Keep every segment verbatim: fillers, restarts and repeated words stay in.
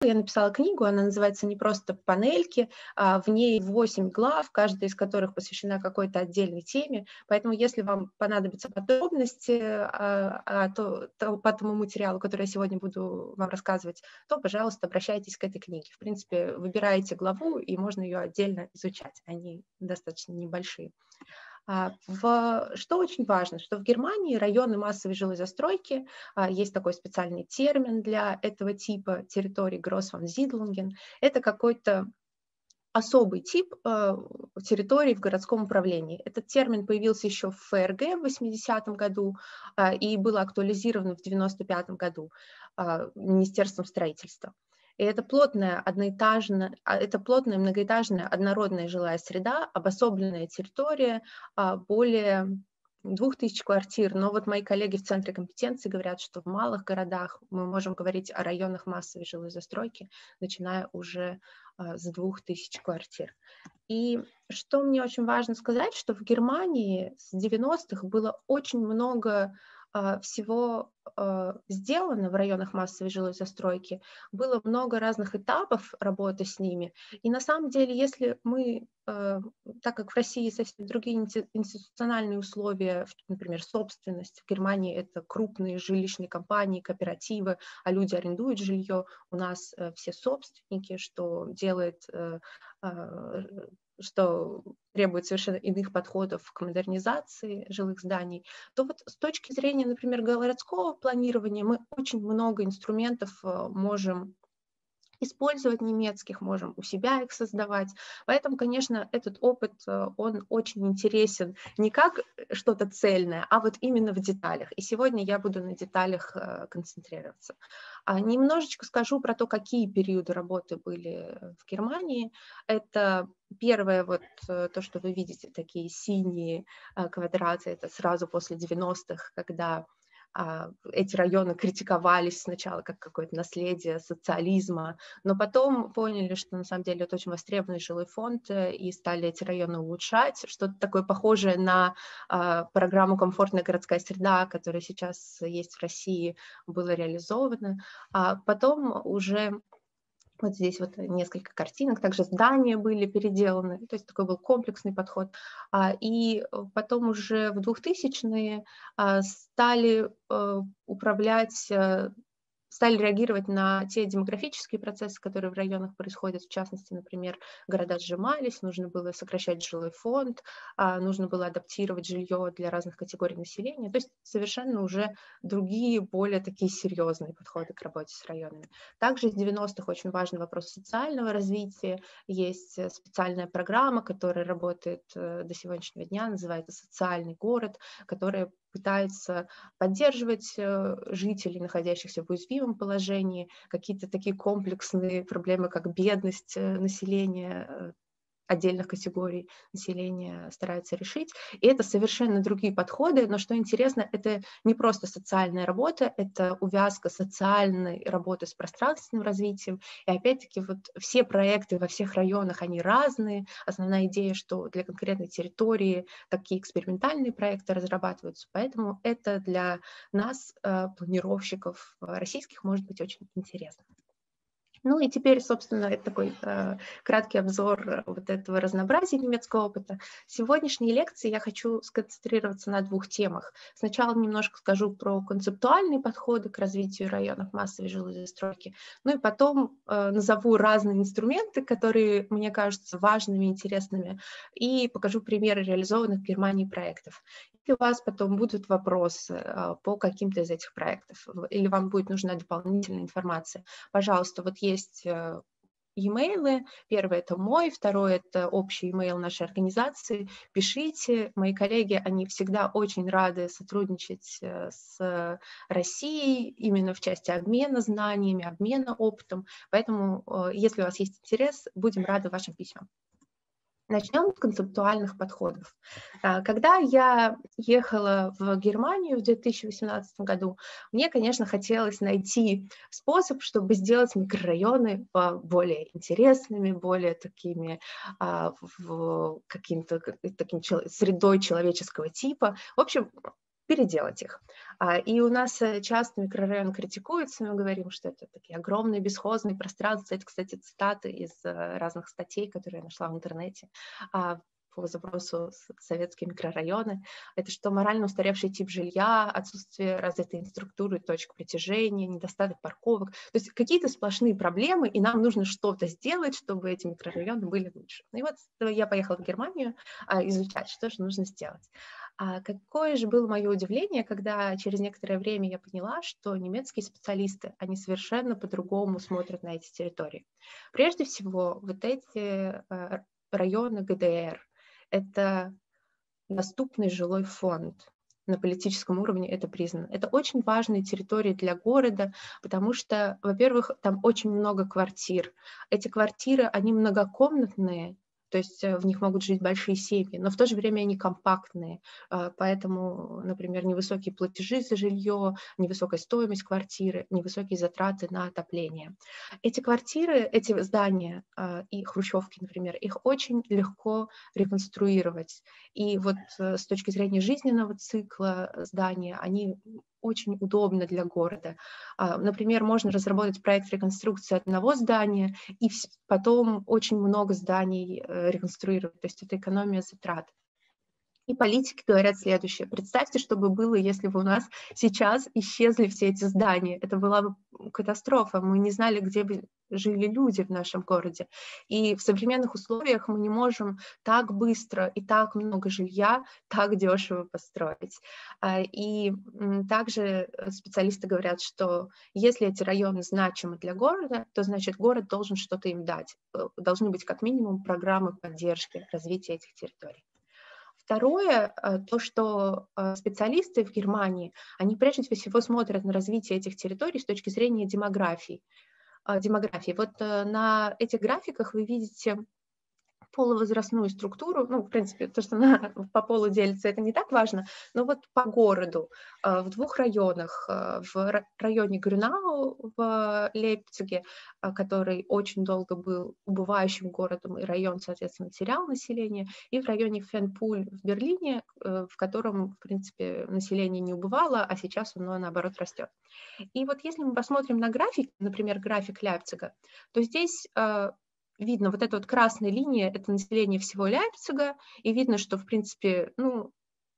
я написала книгу, она называется «Не просто панельки», а, в ней восемь глав, каждая из которых посвящена какой-то отдельной теме, поэтому если вам понадобятся подробности а, а, то, то, по тому материалу, который я сегодня буду вам рассказывать, то, пожалуйста, обращайтесь к этой книге. В принципе, выбираете главу, и можно ее отдельно изучать, они достаточно небольшие. А, В, что очень важно, что в Германии районы массовой жилой застройки, а, есть такой специальный термин для этого типа территорий, Grossraumsiedlungen, это какой-то особый тип э, территорий в городском управлении. Этот термин появился еще в ФРГ в восьмидесятом году э, и был актуализирован в девяносто пятом году э, Министерством строительства. И это плотная, одноэтажная, это плотная многоэтажная однородная жилая среда, обособленная территория, э, более двух тысяч квартир, но вот мои коллеги в Центре компетенции говорят, что в малых городах мы можем говорить о районах массовой жилой застройки, начиная уже с двух тысяч квартир. И что мне очень важно сказать, что в Германии с девяностых было очень много а, всего а, сделано в районах массовой жилой застройки, было много разных этапов работы с ними. И на самом деле, если мы, а, так как в России совсем другие институциональные условия, например, собственность, в Германии это крупные жилищные компании, кооперативы, а люди арендуют жилье, у нас а, все собственники, что делает... А, что требует совершенно иных подходов к модернизации жилых зданий, то вот с точки зрения, например, городского планирования мы очень много инструментов можем использовать немецких, можем у себя их создавать. Поэтому, конечно, этот опыт, он очень интересен не как что-то цельное, а вот именно в деталях. И сегодня я буду на деталях концентрироваться. А немножечко скажу про то, какие периоды работы были в Германии. Это первое, вот то, что вы видите, такие синие квадраты, это сразу после девяностых, когда эти районы критиковались сначала как какое-то наследие социализма, но потом поняли, что на самом деле это очень востребованный жилой фонд, и стали эти районы улучшать. Что-то такое похожее на а, программу «Комфортная городская среда», которая сейчас есть в России, было реализовано. А потом уже... Вот здесь вот несколько картинок, также здания были переделаны, то есть такой был комплексный подход. И потом уже в двухтысячные стали управлять, стали реагировать на те демографические процессы, которые в районах происходят. В частности, например, города сжимались, нужно было сокращать жилой фонд, нужно было адаптировать жилье для разных категорий населения. То есть совершенно уже другие, более такие серьезные подходы к работе с районами. Также из девяностых очень важный вопрос социального развития. Есть специальная программа, которая работает до сегодняшнего дня, называется «Социальный город», которая пытается поддерживать жителей, находящихся в уязвимом положении, какие-то такие комплексные проблемы, как бедность населения, отдельных категорий населения стараются решить. И это совершенно другие подходы, но что интересно, это не просто социальная работа, это увязка социальной работы с пространственным развитием. И опять-таки вот все проекты во всех районах, они разные. Основная идея, что для конкретной территории такие экспериментальные проекты разрабатываются, поэтому это для нас, планировщиков российских, может быть очень интересно. Ну и теперь, собственно, это такой э, краткий обзор вот этого разнообразия немецкого опыта. В сегодняшней лекции я хочу сконцентрироваться на двух темах. Сначала немножко скажу про концептуальные подходы к развитию районов массовой жилой застройки, ну и потом э, назову разные инструменты, которые мне кажутся важными, интересными, и покажу примеры реализованных в Германии проектов. Если у вас потом будут вопросы э, по каким-то из этих проектов, или вам будет нужна дополнительная информация, пожалуйста, вот есть e-mail. Первый — это мой, второй — это общий email нашей организации. Пишите. Мои коллеги, они всегда очень рады сотрудничать с Россией именно в части обмена знаниями, обмена опытом. Поэтому, если у вас есть интерес, будем рады вашим письмам. Начнем с концептуальных подходов. Когда я ехала в Германию в две тысячи восемнадцатом году, мне, конечно, хотелось найти способ, чтобы сделать микрорайоны более интересными, более такими, каким-то таким средой человеческого типа. В общем, переделать их. А, И у нас э, часто микрорайон критикуется, мы говорим, что это такие огромные бесхозные пространства. Это, кстати, цитаты из э, разных статей, которые я нашла в интернете а, по запросу с- советские микрорайоны. Это что морально устаревший тип жилья, отсутствие развитой инфраструктуры, точек притяжения, недостаток парковок. То есть какие-то сплошные проблемы, и нам нужно что-то сделать, чтобы эти микрорайоны были лучше. И вот э, я поехала в Германию а, изучать, что же нужно сделать. А какое же было мое удивление, когда через некоторое время я поняла, что немецкие специалисты, они совершенно по-другому смотрят на эти территории. Прежде всего, вот эти э, районы ГДР — это доступный жилой фонд. На политическом уровне это признано. Это очень важные территории для города, потому что, во-первых, там очень много квартир. Эти квартиры, они многокомнатные, то есть э, в них могут жить большие семьи, но в то же время они компактные. А, Поэтому, например, невысокие платежи за жилье, невысокая стоимость квартиры, невысокие затраты на отопление. Эти квартиры, эти здания а, и хрущевки, например, их очень легко реконструировать. И вот э, с точки зрения жизненного цикла здания, они очень удобны для города. А, Например, можно разработать проект реконструкции одного здания и вс- потом очень много зданий э, реконструировать. То есть это экономия затрат. И политики говорят следующее. Представьте, что бы было, если бы у нас сейчас исчезли все эти здания. Это была бы катастрофа. Мы не знали, где бы жили люди в нашем городе. И в современных условиях мы не можем так быстро и так много жилья так дешево построить. А, И м, также э, специалисты говорят, что если эти районы значимы для города, то значит город должен что-то им дать. Э, Должны быть как минимум программы поддержки развития этих территорий. Второе, э, то, что э, специалисты в Германии, они прежде всего смотрят на развитие этих территорий с точки зрения демографии. А, демографии. Вот э, на этих графиках вы видите полувозрастную структуру, ну, в принципе, то, что она по полу делится, это не так важно, но вот по городу, э, в двух районах, э, в ра- районе Грюнау в Лейпциге, э, который очень долго был убывающим городом, и район, соответственно, терял население, и в районе Фенпуль в Берлине, э, в котором, в принципе, население не убывало, а сейчас оно, наоборот, растет. И вот если мы посмотрим на график, например, график Лейпцига, то здесь э, видно вот эта вот красная линия — это население всего Лейпцига, и видно, что, в принципе, ну,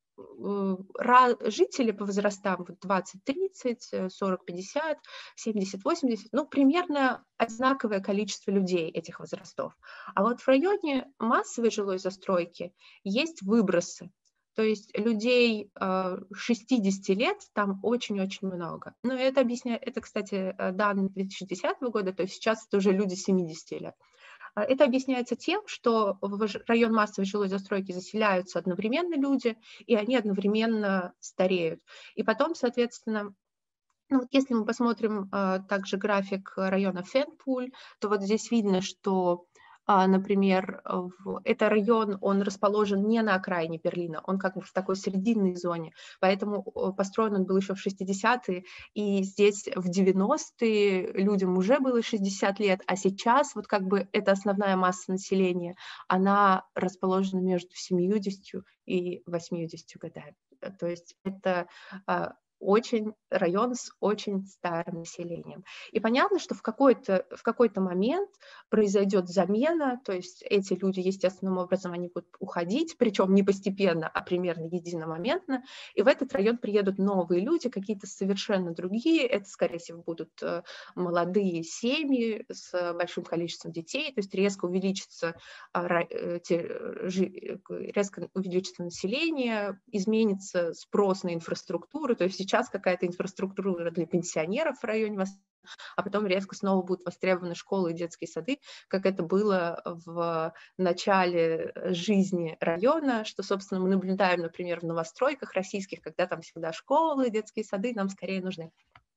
э, ра- жители по возрастам вот двадцать тридцать, э, сорок пятьдесят, семьдесят восемьдесят, ну, примерно одинаковое количество людей этих возрастов. А вот в районе массовой жилой застройки есть выбросы. То есть людей э, шестидесяти лет там очень-очень много. Но это объясняет, это, кстати, э, данные две тысячи десятого года, то есть сейчас это уже люди семидесяти лет. А Это объясняется тем, что в ж- район массовой жилой застройки заселяются одновременно люди, и они одновременно стареют. И потом, соответственно, ну, вот если мы посмотрим а, также график района Фенпуль, то вот здесь видно, что, а, например, в, это район, он расположен не на окраине Берлина, он как бы в такой срединной зоне, поэтому о, построен он был еще в шестидесятые, и здесь в девяностые людям уже было шестьдесят лет, а сейчас вот как бы эта основная масса населения, она расположена между семьюдесятью и восьмидесятью годами. То есть это а, очень район с очень старым населением. И понятно, что в какой-то, в какой-то момент произойдет замена, то есть эти люди естественным образом они будут уходить, причем не постепенно, а примерно единомоментно, и в этот район приедут новые люди, какие-то совершенно другие, это, скорее всего, будут э, молодые семьи с большим количеством детей, то есть резко увеличится, а, ра- э, те- э, жи- э, резко увеличится население, изменится спрос на инфраструктуру, то есть сейчас какая-то инфраструктура для пенсионеров в районе вас, а потом резко снова будут востребованы школы и детские сады, как это было в начале жизни района, что, собственно, мы наблюдаем, например, в новостройках российских, когда там всегда школы, детские сады нам скорее нужны.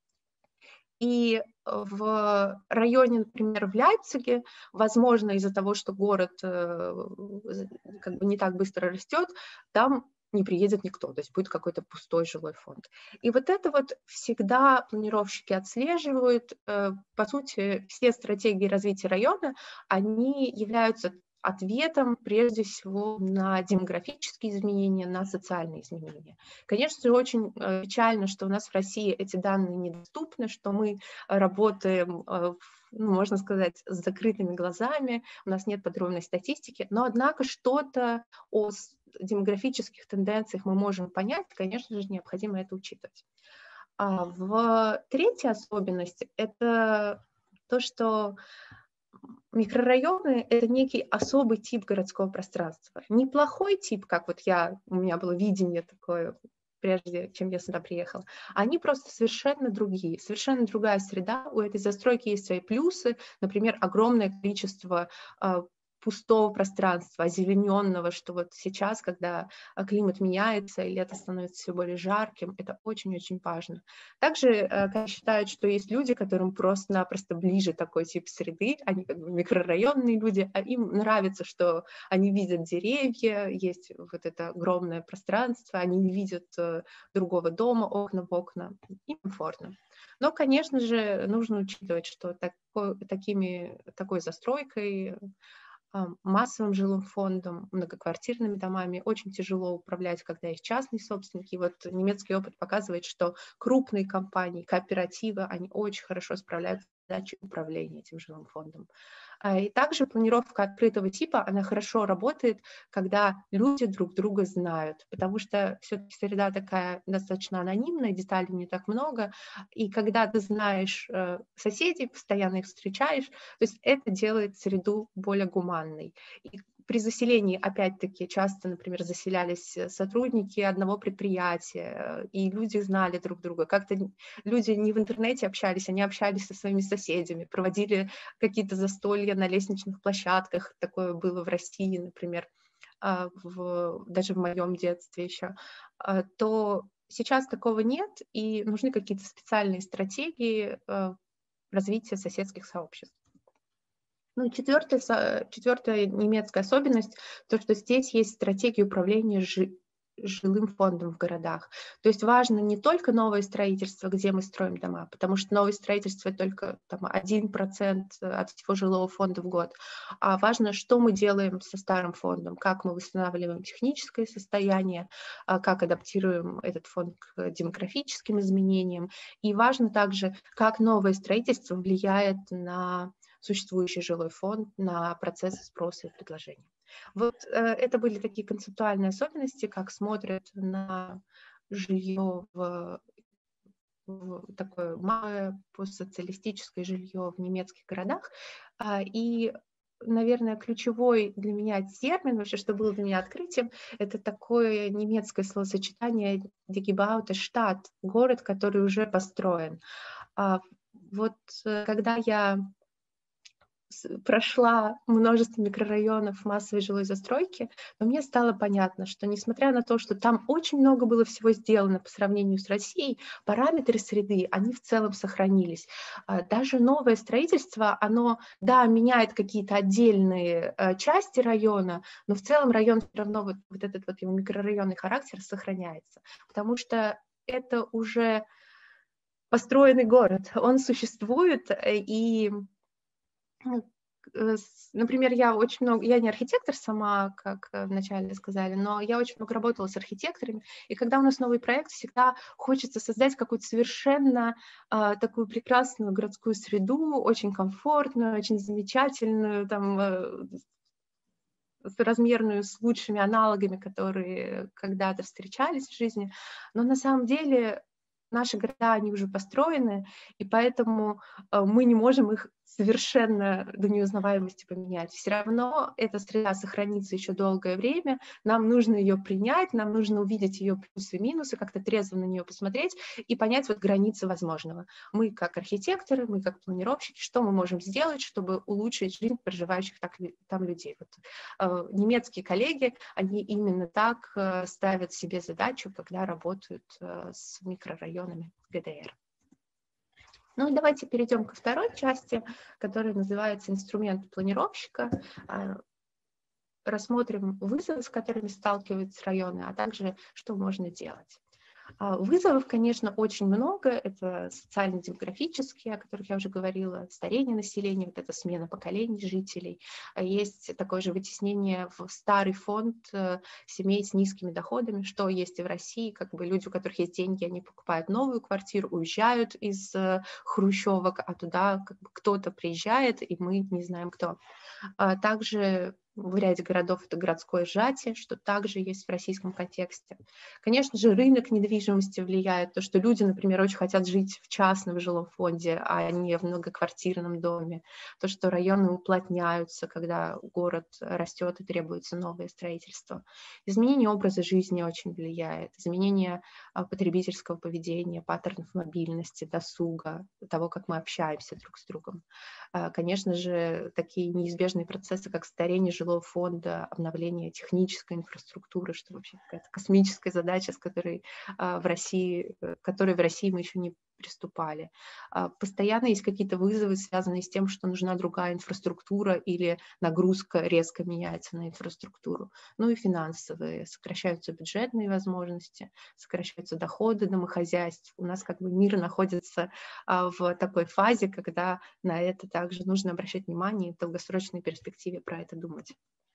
И в районе, например, в Лейпциге, возможно, из-за того, что город э, как бы не так быстро растет, там не приедет никто, то есть будет какой-то пустой жилой фонд. И вот это вот всегда планировщики отслеживают. Э, По сути, все стратегии развития района, они являются ответом прежде всего на демографические изменения, на социальные изменения. Конечно же, очень печально, что у нас в России эти данные недоступны, что мы работаем, ну, можно сказать, с закрытыми глазами, у нас нет подробной статистики, но однако что-то о демографических тенденциях мы можем понять, конечно же, необходимо это учитывать. А в третья особенность – это то, что микрорайоны – это некий особый тип городского пространства. Неплохой тип, как вот я, у меня было видение такое, прежде чем я сюда приехала. Они просто совершенно другие, совершенно другая среда. У этой застройки есть свои плюсы, например, огромное количество пустого пространства, озелененного, что вот сейчас, когда климат меняется и лето становится все более жарким, это очень-очень важно. Также считают, что есть люди, которым просто-напросто ближе такой тип среды, они как бы микрорайонные люди, а им нравится, что они видят деревья, есть вот это огромное пространство, они не видят другого дома, окна в окна, им комфортно. Но, конечно же, нужно учитывать, что такой, такими, такой застройкой, массовым жилым фондом, многоквартирными домами очень тяжело управлять, когда есть частные собственники. Вот немецкий опыт показывает, что крупные компании, кооперативы, они очень хорошо справляются с задачей управления этим жилым фондом. И также планировка открытого типа, она хорошо работает, когда люди друг друга знают, потому что все-таки среда такая достаточно анонимная, деталей не так много, и когда ты знаешь соседей, постоянно их встречаешь, то есть это делает среду более гуманной. И при заселении, опять-таки, часто, например, заселялись сотрудники одного предприятия, и люди знали друг друга. Как-то люди не в интернете общались, они общались со своими соседями, проводили какие-то застолья на лестничных площадках. Такое было в России, например, в, даже в моем детстве еще. То сейчас такого нет, и нужны какие-то специальные стратегии развития соседских сообществ. Ну, четвертая, четвертая немецкая особенность, то, что здесь есть стратегия управления жи, жилым фондом в городах. То есть важно не только новое строительство, где мы строим дома, потому что новое строительство это только там, один процент от всего жилого фонда в год, а важно, что мы делаем со старым фондом, как мы восстанавливаем техническое состояние, как адаптируем этот фонд к демографическим изменениям. И важно также, как новое строительство влияет на существующий жилой фонд, на процессы спроса и предложения. Вот э, это были такие концептуальные особенности, как смотрят на жилье в, в такое малое постсоциалистическое жилье в немецких городах. А, и, наверное, ключевой для меня термин, вообще, что было для меня открытием, это такое немецкое словосочетание «die gebaute Stadt», город, который уже построен. А, вот когда я прошла множество микрорайонов массовой жилой застройки, но мне стало понятно, что несмотря на то, что там очень много было всего сделано по сравнению с Россией, параметры среды, они в целом сохранились. Даже новое строительство, оно, да, меняет какие-то отдельные части района, но в целом район все равно, вот, вот этот вот его микрорайонный характер сохраняется, потому что это уже построенный город, он существует, и например, я очень много, я не архитектор сама, как вначале сказали, но я очень много работала с архитекторами, и когда у нас новый проект, всегда хочется создать какую-то совершенно а, такую прекрасную городскую среду, очень комфортную, очень замечательную, там, размерную, с лучшими аналогами, которые когда-то встречались в жизни, но на самом деле наши города, они уже построены, и поэтому мы не можем их совершенно до неузнаваемости поменять. Все равно эта среда сохранится еще долгое время, нам нужно ее принять, нам нужно увидеть ее плюсы и минусы, как-то трезво на нее посмотреть и понять вот границы возможного. Мы как архитекторы, мы как планировщики, что мы можем сделать, чтобы улучшить жизнь проживающих так, там людей. Вот, э, немецкие коллеги, они именно так э, ставят себе задачу, когда работают э, с микрорайонами ГДР. Ну и давайте перейдем ко второй части, которая называется «Инструмент планировщика». Рассмотрим вызовы, с которыми сталкиваются районы, а также что можно делать. А, Вызовов, конечно, очень много. Это социально-демографические, о которых я уже говорила, старение населения, вот эта смена поколений жителей. А Есть такое же вытеснение в старый фонд э, семей с низкими доходами, что есть и в России. Как бы люди, у которых есть деньги, они покупают новую квартиру, уезжают из э, хрущевок, а туда как бы кто-то приезжает, и мы не знаем кто. А Также в ряде городов это городское сжатие, что также есть в российском контексте. Конечно же, рынок недвижимости влияет, то, что люди, например, очень хотят жить в частном жилом фонде, а не в многоквартирном доме. То, что районы уплотняются, когда город растет и требуется новое строительство. Изменение образа жизни очень влияет. Изменение а, потребительского поведения, паттернов мобильности, досуга, того, как мы общаемся друг с другом. А, Конечно же, такие неизбежные процессы, как старение жилого фонда, обновление технической инфраструктуры, что вообще какая-то космическая задача, с которой а, в России, э, к которой в России мы еще не приступали. А, Постоянно есть какие-то вызовы, связанные с тем, что нужна другая инфраструктура или нагрузка резко меняется на инфраструктуру. Ну и финансовые. Сокращаются бюджетные возможности, сокращаются доходы домохозяйств. У нас как бы мир находится а, в такой фазе, когда на это также нужно обращать внимание и в долгосрочной перспективе про это думать.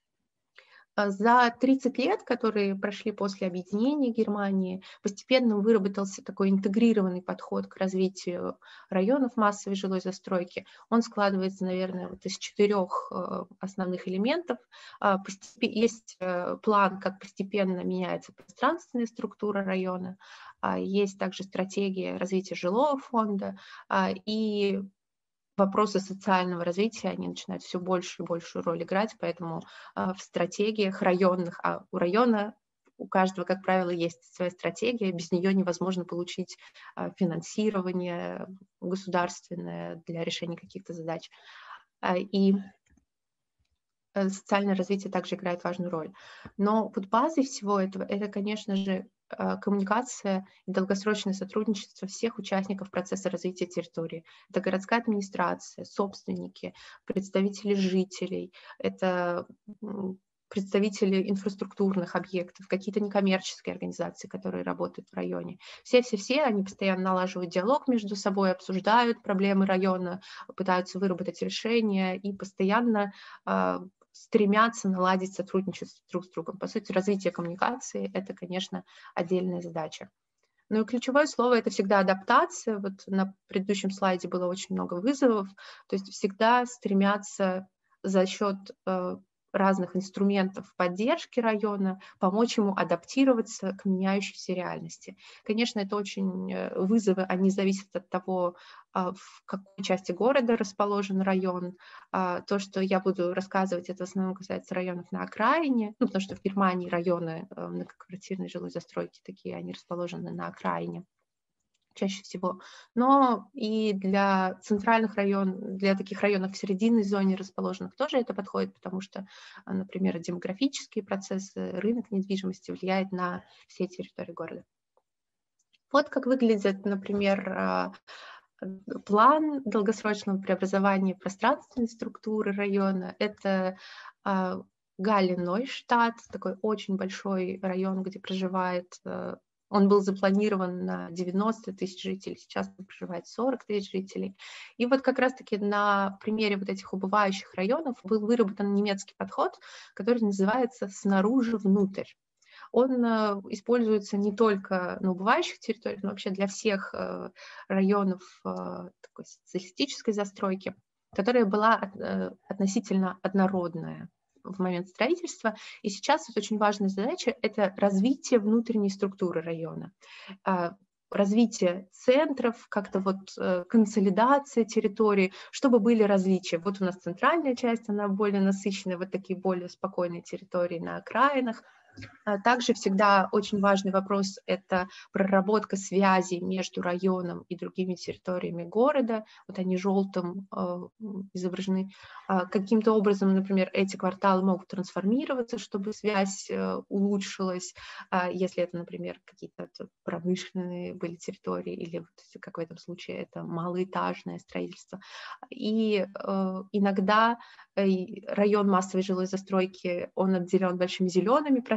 А За тридцать лет, которые прошли после объединения Германии, постепенно выработался такой интегрированный подход к развитию районов массовой жилой застройки. Он складывается, наверное, вот из четырех э, основных элементов. А, постепе- Есть э, план, как постепенно меняется пространственная структура района, а, есть также стратегия развития жилого фонда, а, и вопросы социального развития, они начинают все большую и большую роль играть, поэтому а, в стратегиях районных, а у района у каждого, как правило, есть своя стратегия, без нее невозможно получить а, финансирование государственное для решения каких-то задач. А, И э, социальное развитие также играет важную роль. Но вот базой всего этого, это, конечно же, э, коммуникация и долгосрочное сотрудничество всех участников процесса развития территории. Это городская администрация, собственники, представители жителей, это м, представители инфраструктурных объектов, какие-то некоммерческие организации, которые работают в районе. Все-все-все, они постоянно налаживают диалог между собой, обсуждают проблемы района, пытаются выработать решения и постоянно а, стремятся наладить сотрудничество друг с другом. По сути, развитие коммуникации — это, конечно, отдельная задача. Ну и ключевое слово — это всегда адаптация. Вот на предыдущем слайде было очень много вызовов. То есть всегда стремятся за счет э, разных инструментов поддержки района помочь ему адаптироваться к меняющейся реальности. Конечно, это очень э, вызовы, они зависят от того, а, в какой части города расположен район. А, То, что я буду рассказывать, это в основном касается районов на окраине, ну, потому что в Германии районы э, многоквартирной жилой застройки такие, они расположены на окраине чаще всего. Но и для центральных районов, для таких районов в серединной зоне расположенных тоже это подходит, потому что, а, например, демографические процессы, рынок недвижимости влияет на все территории города. Вот как выглядит, например, а, план долгосрочного преобразования пространственной структуры района. Это а, Галле-Нойштадт, такой очень большой район, где проживает, э, он был запланирован на девяносто тысяч жителей, сейчас там проживает сорок тысяч жителей. И вот как раз-таки на примере вот этих убывающих районов был выработан немецкий подход, который называется «снаружи внутрь». Он э, используется не только на убывающих территориях, но вообще для всех э, районов э, такой социалистической застройки, которая была э, относительно однородная в момент строительства. И сейчас вот очень важная задача — это развитие внутренней структуры района, а, развитие центров, как-то вот э, консолидация территории, чтобы были различия. Вот у нас центральная часть, она более насыщенная, вот такие более спокойные территории на окраинах. А Также всегда очень важный вопрос — это проработка связей между районом и другими территориями города. Вот они желтым э, изображены. А Каким-то образом, например, эти кварталы могут трансформироваться, чтобы связь э, улучшилась, А если это, например, какие-то тут промышленные были территории или, вот, как в этом случае, это малоэтажное строительство. И э, иногда э, район массовой жилой застройки, он отделен большими зелеными пространствами,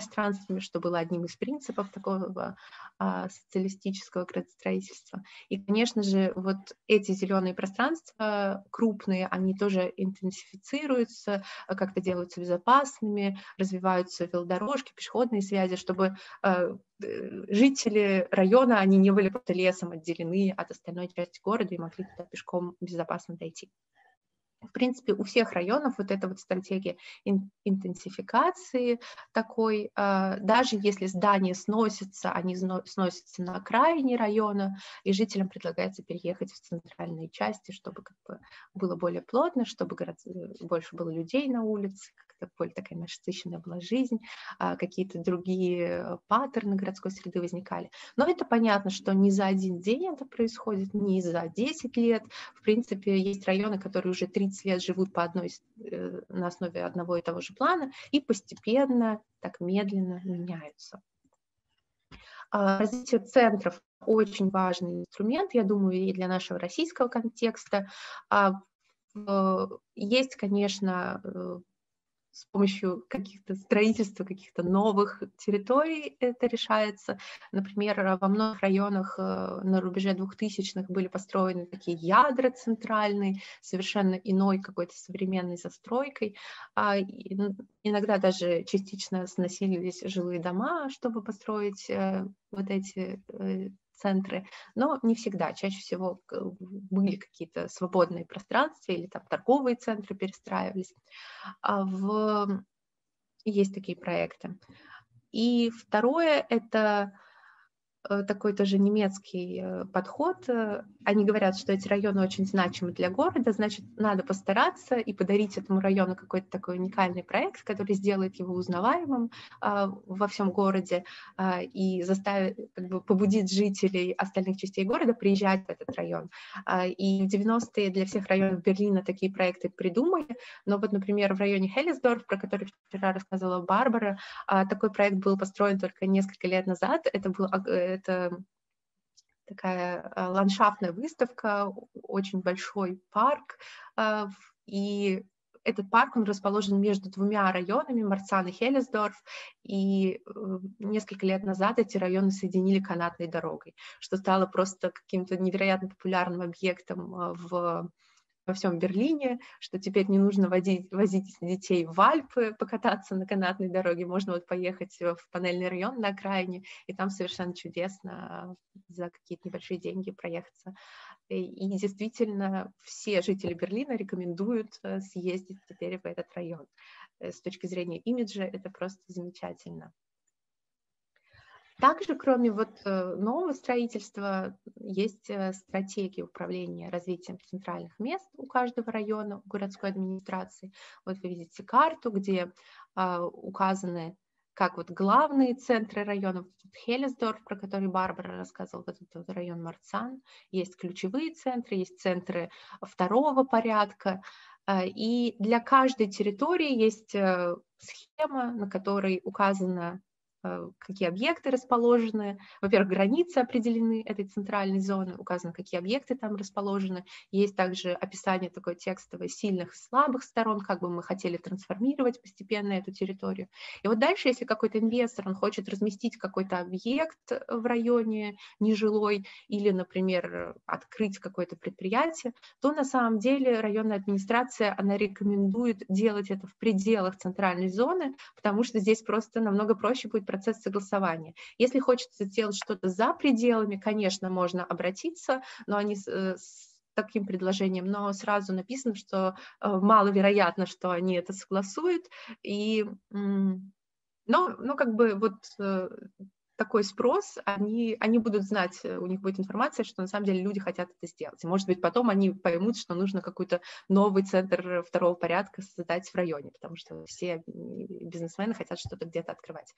пространствами, что было одним из принципов такого а, социалистического градостроительства. И, конечно же, вот эти зеленые пространства крупные, они тоже интенсифицируются, как-то делаются безопасными, развиваются велодорожки, пешеходные связи, чтобы э, жители района, они не были просто лесом отделены от остальной части города и могли туда пешком безопасно дойти. В принципе, у всех районов вот эта вот стратегия интенсификации такой, даже если здания сносятся, они сносятся на окраине района, и жителям предлагается переехать в центральные части, чтобы как бы было более плотно, чтобы город... больше было людей на улице, как-то более такая насыщенная была жизнь, какие-то другие паттерны городской среды возникали. Но это понятно, что не за один день это происходит, не за десять лет. В принципе, есть районы, которые уже тридцать лет живут по одной, на основе одного и того же плана и постепенно, так медленно меняются. Развитие центров – очень важный инструмент, я думаю, и для нашего российского контекста. Есть, конечно, с помощью каких-то строительства, каких-то новых территорий это решается. Например, во многих районах на рубеже двухтысячных были построены такие ядра центральные, совершенно иной какой-то современной застройкой. Иногда даже частично сносились жилые дома, чтобы построить вот эти центры, но не всегда. Чаще всего были какие-то свободные пространства или там торговые центры перестраивались. А в... Есть такие проекты. И второе – это такой тоже немецкий подход. Они говорят, что эти районы очень значимы для города, значит, надо постараться и подарить этому району какой-то такой уникальный проект, который сделает его узнаваемым во всем городе и заставит, как бы, побудит жителей остальных частей города приезжать в этот район. И в девяностые для всех районов Берлина такие проекты придумали, но вот, например, в районе Хеллесдорф, про который вчера рассказывала Барбара, такой проект был построен только несколько лет назад. Это был это такая ландшафтная выставка, очень большой парк, и этот парк, он расположен между двумя районами, Марцан и Хеллесдорф, и несколько лет назад эти районы соединили канатной дорогой, что стало просто каким-то невероятно популярным объектом в во всем Берлине, что теперь не нужно водить, возить детей в Альпы, покататься на канатной дороге, можно вот поехать в панельный район на окраине, и там совершенно чудесно за какие-то небольшие деньги проехаться. И, и действительно все жители Берлина рекомендуют съездить теперь в этот район. С точки зрения имиджа это просто замечательно. Также, кроме вот нового строительства, есть стратегия управления развитием центральных мест у каждого района, у городской администрации. Вот вы видите карту, где а, указаны как вот главные центры районов, Хеллесдорф, про который Барбара рассказывала, вот этот вот район Марцан, есть ключевые центры, есть центры второго порядка, и для каждой территории есть схема, на которой указано, какие объекты расположены. Во-первых, границы определены этой центральной зоны, указано, какие объекты там расположены. Есть также описание такое текстовое сильных и слабых сторон, как бы мы хотели трансформировать постепенно эту территорию. И вот дальше, если какой-то инвестор, он хочет разместить какой-то объект в районе нежилой или, например, открыть какое-то предприятие, то на самом деле районная администрация, она рекомендует делать это в пределах центральной зоны, потому что здесь просто намного проще будет процесс согласования. Если хочется сделать что-то за пределами, конечно, можно обратиться, но они с, с таким предложением, но сразу написано, что маловероятно, что они это согласуют. И, но, но как бы вот такой спрос, они, они будут знать, у них будет информация, что на самом деле люди хотят это сделать. И, может быть, потом они поймут, что нужно какой-то новый центр второго порядка создать в районе, потому что все бизнесмены хотят что-то где-то открывать.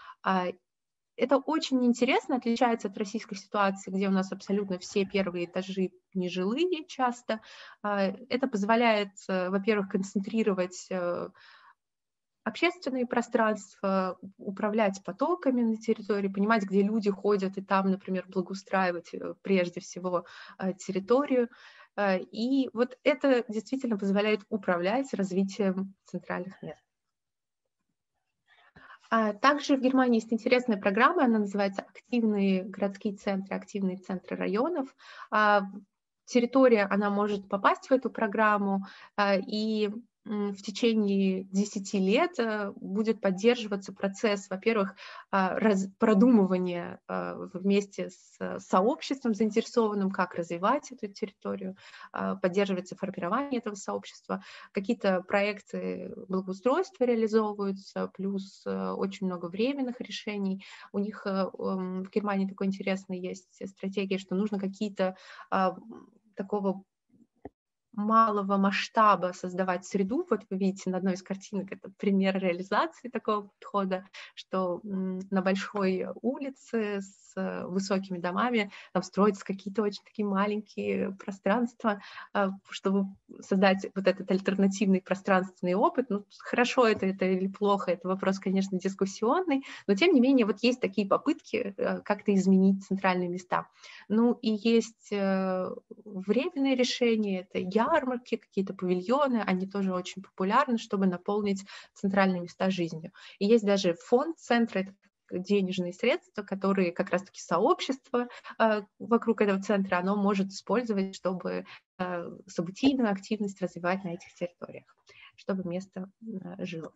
Это очень интересно, отличается от российской ситуации, где у нас абсолютно все первые этажи нежилые часто. Это позволяет, во-первых, концентрировать общественные пространства, управлять потоками на территории, понимать, где люди ходят, и там, например, благоустраивать прежде всего территорию. И вот это действительно позволяет управлять развитием центральных мест. А также в Германии есть интересная программа, она называется «Активные городские центры, активные центры районов». А, территория, она может попасть в эту программу, а, и м, в течение десяти лет э, будет поддерживаться процесс, во-первых, а, раз- продумывания а, вместе с э, сообществом заинтересованным, как развивать эту территорию, а, поддерживается формирование этого сообщества, какие-то проекты благоустройства реализовываются, плюс э, очень много временных решений. У них э, эм, в Германии такой интересный есть стратегия, что нужно какие-то а, такого малого масштаба создавать среду. Вот вы видите на одной из картинок, это пример реализации такого подхода, что м, на большой улице с э, высокими домами там строятся какие-то очень такие маленькие пространства, а, чтобы создать вот этот альтернативный пространственный опыт. Ну, хорошо это, это или плохо, это вопрос, конечно, дискуссионный, но тем не менее вот есть такие попытки э, как-то изменить центральные места. Ну и есть э, временные решения, это ярмарки, какие-то павильоны, они тоже очень популярны, чтобы наполнить центральные места жизнью. И есть даже фонд центра, это денежные средства, которые как раз-таки сообщество э, вокруг этого центра, оно может использовать, чтобы э, событийную активность развивать на этих территориях, чтобы место э, жило.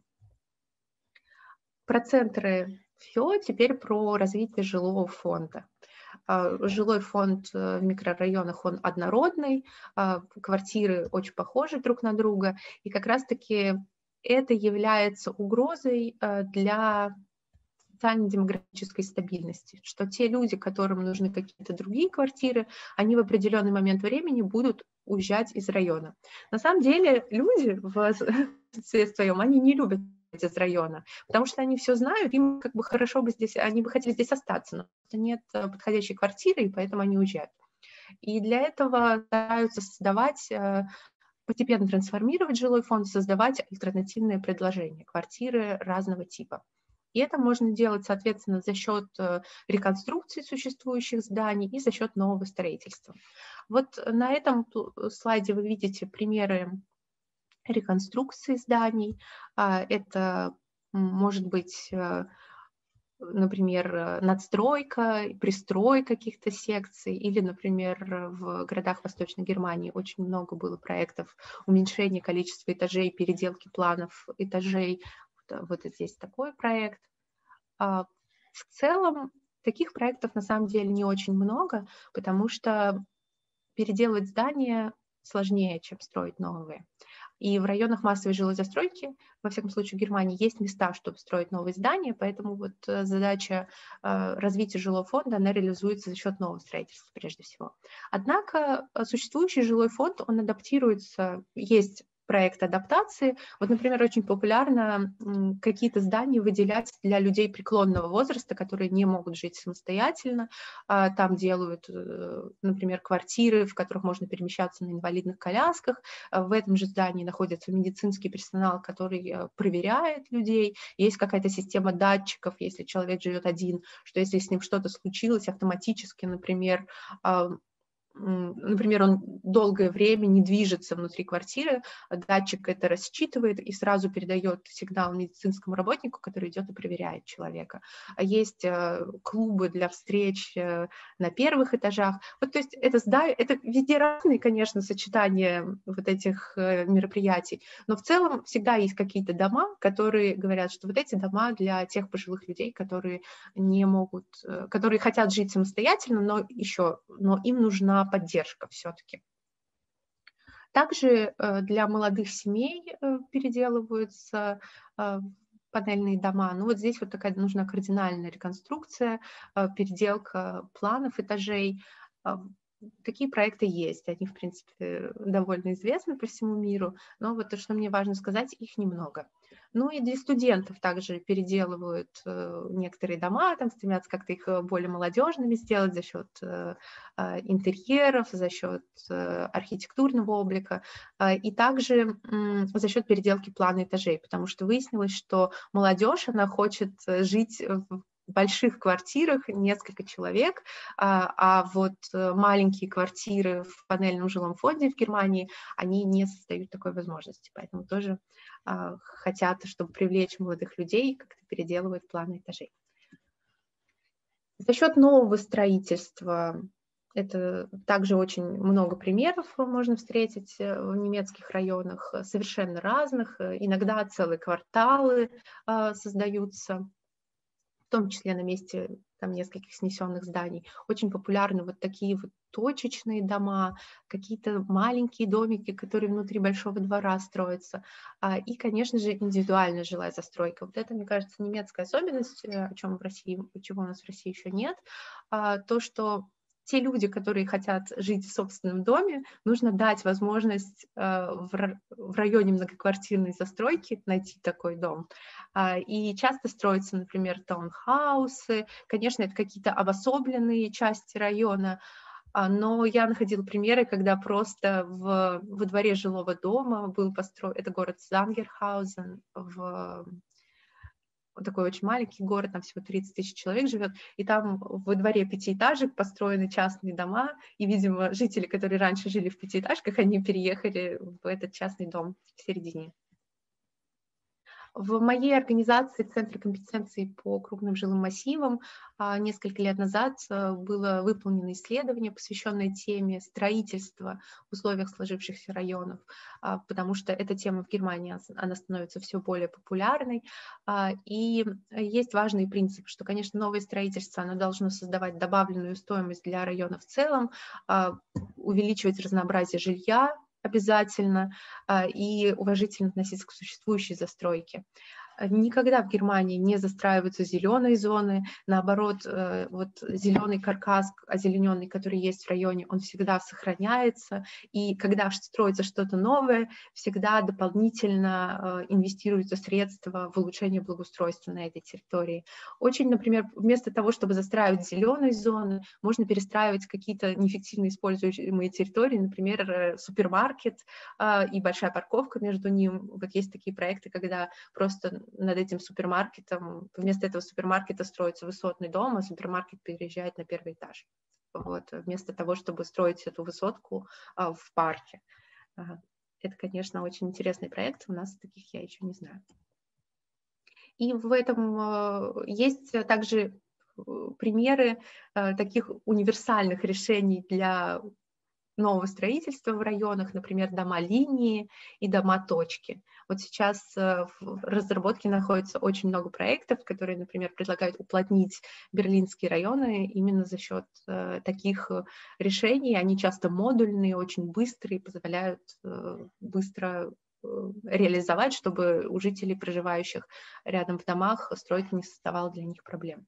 Про центры все, теперь про развитие жилого фонда. Жилой фонд в микрорайонах, он однородный, квартиры очень похожи друг на друга, и как раз-таки это является угрозой для социально-демографической стабильности, что те люди, которым нужны какие-то другие квартиры, они в определенный момент времени будут уезжать из района. На самом деле люди в большинстве своем, они не любят из района, потому что они все знают, им как бы хорошо бы здесь, они бы хотели здесь остаться, но нет подходящей квартиры, и поэтому они уезжают. И для этого стараются создавать, постепенно трансформировать жилой фонд, создавать альтернативные предложения, квартиры разного типа. И это можно делать, соответственно, за счет реконструкции существующих зданий и за счет нового строительства. Вот на этом слайде вы видите примеры реконструкции зданий. Это может быть, например, надстройка, пристрой каких-то секций, или, например, в городах Восточной Германии очень много было проектов уменьшения количества этажей, переделки планов этажей. Вот здесь такой проект. В целом таких проектов на самом деле не очень много, потому что переделывать здания сложнее, чем строить новые. И в районах массовой жилой застройки, во всяком случае в Германии, есть места, чтобы строить новые здания, поэтому вот задача э, развития жилого фонда, она реализуется за счет нового строительства прежде всего. Однако существующий жилой фонд, он адаптируется, есть проект адаптации. Вот, например, очень популярно какие-то здания выделять для людей преклонного возраста, которые не могут жить самостоятельно. Там делают, например, квартиры, в которых можно перемещаться на инвалидных колясках. В этом же здании находится медицинский персонал, который проверяет людей. Есть какая-то система датчиков, если человек живет один, что если с ним что-то случилось, автоматически, например, Например, он долгое время не движется внутри квартиры, датчик это рассчитывает и сразу передает сигнал медицинскому работнику, который идет и проверяет человека. А есть клубы для встреч на первых этажах. Вот, то есть это, это везде разные, конечно, сочетания вот этих мероприятий, но в целом всегда есть какие-то дома, которые говорят, что вот эти дома для тех пожилых людей, которые не могут, которые хотят жить самостоятельно, но еще, но им нужна поддержка все-таки. Также для молодых семей переделываются панельные дома. Ну вот здесь вот такая нужна кардинальная реконструкция, переделка планов этажей. Такие проекты есть, они, в принципе, довольно известны по всему миру, но вот то, что мне важно сказать, их немного. Ну и для студентов также переделывают некоторые дома, там стремятся как-то их более молодежными сделать за счет интерьеров, за счет архитектурного облика и также за счет переделки плана этажей, потому что выяснилось, что молодежь, она хочет жить в больших квартирах несколько человек, а, а вот маленькие квартиры в панельном жилом фонде в Германии, они не создают такой возможности. Поэтому тоже а, хотят, чтобы привлечь молодых людей, как-то переделывают планы этажей. За счет нового строительства, это также очень много примеров можно встретить в немецких районах, совершенно разных. Иногда целые кварталы а, создаются, в том числе на месте там нескольких снесенных зданий. Очень популярны вот такие вот точечные дома, какие-то маленькие домики, которые внутри большого двора строятся. И, конечно же, индивидуальная жилая застройка. Вот это, мне кажется, немецкая особенность, о чем в России, чего у нас в России еще нет. То, что те люди, которые хотят жить в собственном доме, нужно дать возможность в районе многоквартирной застройки найти такой дом. И часто строятся, например, таунхаусы. Конечно, это какие-то обособленные части района, но я находила примеры, когда просто в, во дворе жилого дома был построен, это город Зангерхаузен, в такой очень маленький город, там всего тридцать тысяч человек живет, и там во дворе пятиэтажек построены частные дома, и, видимо, жители, которые раньше жили в пятиэтажках, они переехали в этот частный дом в середине. В моей организации, Центре компетенций по крупным жилым массивам, несколько лет назад было выполнено исследование, посвященное теме строительства в условиях сложившихся районов, потому что эта тема в Германии, она становится все более популярной. И есть важный принцип, что, конечно, новое строительство, оно должно создавать добавленную стоимость для района в целом, увеличивать разнообразие жилья, обязательно, и уважительно относиться к существующей застройке. Никогда в Германии не застраиваются зеленые зоны, наоборот, вот зеленый каркас озелененный, который есть в районе, он всегда сохраняется, и когда строится что-то новое, всегда дополнительно инвестируются средства в улучшение благоустройства на этой территории. Очень, например, вместо того, чтобы застраивать зеленые зоны, можно перестраивать какие-то неэффективно используемые территории, например, супермаркет и большая парковка между ним. Вот есть такие проекты, когда просто над этим супермаркетом, вместо этого супермаркета строится высотный дом, а супермаркет переезжает на первый этаж. Вот, вместо того, чтобы строить эту высотку а, в парке. Ага. Это, конечно, очень интересный проект, у нас таких я еще не знаю. И в этом а, есть также примеры а, таких универсальных решений для нового строительства в районах, например, дома-линии и дома-точки. Вот сейчас в разработке находится очень много проектов, которые, например, предлагают уплотнить берлинские районы именно за счет таких решений. Они часто модульные, очень быстрые, позволяют быстро реализовать, чтобы у жителей, проживающих рядом в домах, стройка не создавала для них проблем.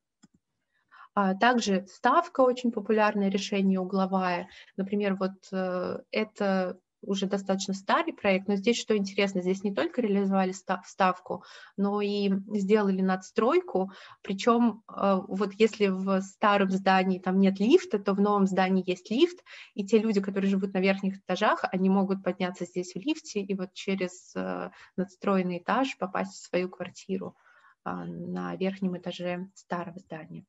Также ставка очень популярное решение, угловая. Например, вот это уже достаточно старый проект, но здесь что интересно, здесь не только реализовали ставку, но и сделали надстройку, причем вот если в старом здании там нет лифта, то в новом здании есть лифт, и те люди, которые живут на верхних этажах, они могут подняться здесь в лифте и вот через надстроенный этаж попасть в свою квартиру на верхнем этаже старого здания.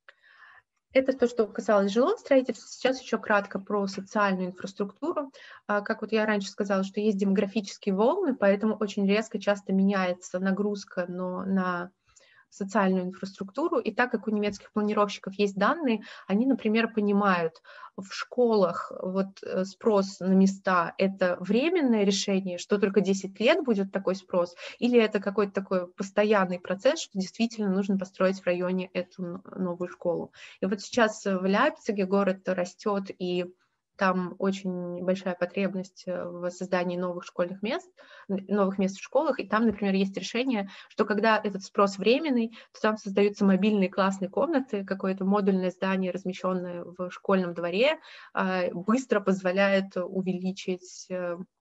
Это то, что касалось жилого строительства. Сейчас еще кратко про социальную инфраструктуру. Как вот я раньше сказала, что есть демографические волны, поэтому очень резко часто меняется нагрузка но на социальную инфраструктуру. И так как у немецких планировщиков есть данные, они, например, понимают, в школах вот спрос на места – это временное решение, что только десять лет будет такой спрос, или это какой-то такой постоянный процесс, что действительно нужно построить в районе эту новую школу. И вот сейчас в Лейпциге город растет, и там очень большая потребность в создании новых школьных мест, новых мест в школах, и там, например, есть решение, что когда этот спрос временный, то там создаются мобильные классные комнаты, какое-то модульное здание, размещенное в школьном дворе, быстро позволяет увеличить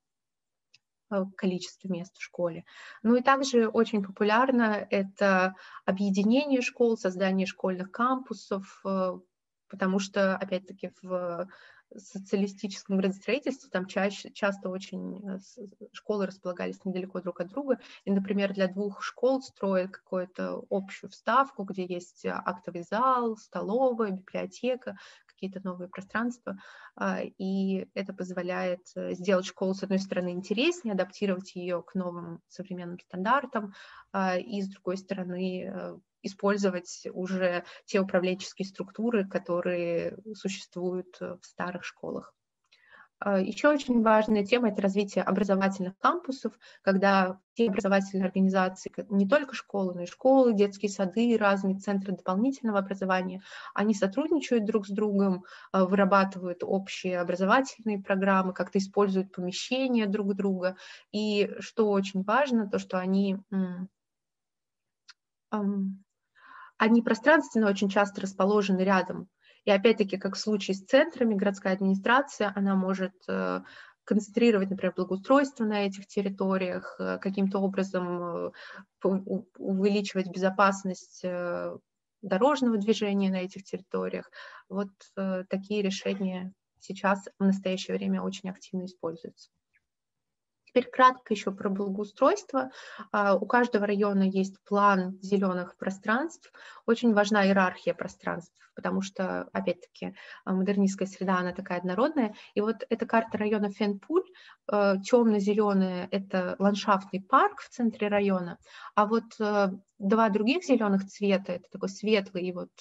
количество мест в школе. Ну и также очень популярно это объединение школ, создание школьных кампусов, потому что, опять-таки, в социалистическом градостроительстве там чаще, часто очень школы располагались недалеко друг от друга, и, например, для двух школ строят какую-то общую вставку, где есть актовый зал, столовая, библиотека, какие-то новые пространства, и это позволяет сделать школу, с одной стороны, интереснее, адаптировать ее к новым современным стандартам, и, с другой стороны, использовать уже те управленческие структуры, которые существуют в старых школах. Еще очень важная тема – это развитие образовательных кампусов, когда те образовательные организации, не только школы, но и школы, детские сады, разные центры дополнительного образования, они сотрудничают друг с другом, вырабатывают общие образовательные программы, как-то используют помещения друг друга. И что очень важно, то, что они, они пространственно очень часто расположены рядом. И опять-таки, как в случае с центрами, городская администрация, она может концентрировать, например, благоустройство на этих территориях, каким-то образом увеличивать безопасность дорожного движения на этих территориях. Вот такие решения сейчас в настоящее время очень активно используются. Теперь кратко еще про благоустройство. У каждого района есть план зеленых пространств. Очень важна иерархия пространств, потому что, опять-таки, модернистская среда, она такая однородная. И вот эта карта района Фенпуль, темно-зеленая – это ландшафтный парк в центре района, а вот два других зеленых цвета – это такой светлый и вот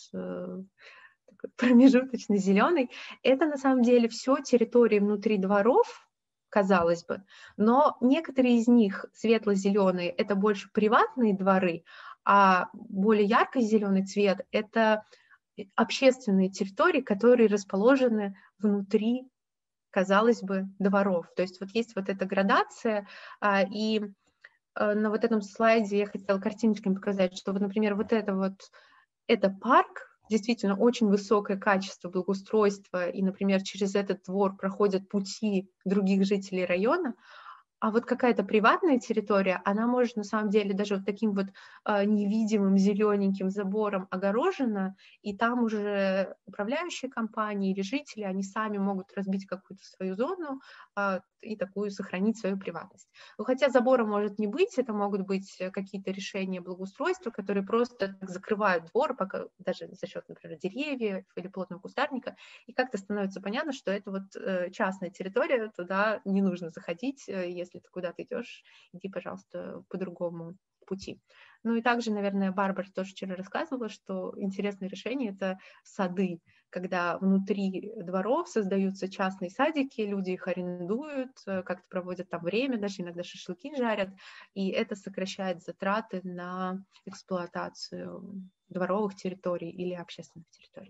промежуточный зеленый – это на самом деле все территории внутри дворов, казалось бы, но некоторые из них светло-зеленые – это больше приватные дворы, а более ярко-зеленый цвет – это общественные территории, которые расположены внутри, казалось бы, дворов. То есть вот есть вот эта градация, и на вот этом слайде я хотела картиночками показать, что, вот, например, вот это вот, это парк, действительно очень высокое качество благоустройства, и, например, через этот двор проходят пути других жителей района, а вот какая-то приватная территория, она может на самом деле даже вот таким вот э, невидимым зелененьким забором огорожена, и там уже управляющие компании или жители, они сами могут разбить какую-то свою зону э, и такую сохранить свою приватность. Но хотя забора может не быть, это могут быть какие-то решения благоустройства, которые просто закрывают двор, пока, даже за счет, например, деревьев или плотного кустарника, и как-то становится понятно, что это вот э, частная территория, туда не нужно заходить, э, если ты куда-то идешь, иди, пожалуйста, по другому пути. Ну и также, наверное, Барбара тоже вчера рассказывала, что интересное решение – это сады, когда внутри дворов создаются частные садики, люди их арендуют, как-то проводят там время, даже иногда шашлыки жарят, и это сокращает затраты на эксплуатацию дворовых территорий или общественных территорий.